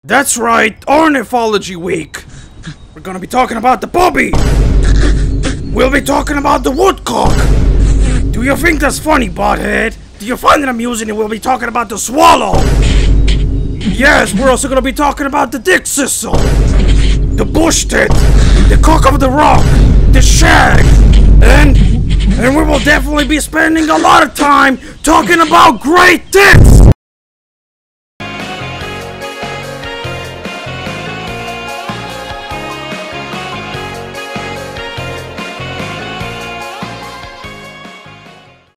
That's right, Ornithology Week. We're gonna be talking about the bobby. We'll be talking about the woodcock. Do you think that's funny, butthead? Do you find it amusing that we'll be talking about the swallow? Yes, we're also gonna be talking about the dick thistle, the bush tit, the cock of the rock, the shag, and we will definitely be spending a lot of time talking about great tits!